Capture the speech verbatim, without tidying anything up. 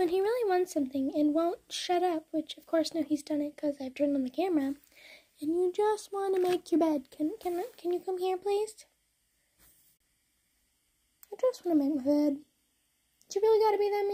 when he really wants something and won't shut up, which of course no, he's done it because I've turned on the camera, and you just want to make your bed. Can can can you come here, please? I just want to make my bed. You really gotta be that mean?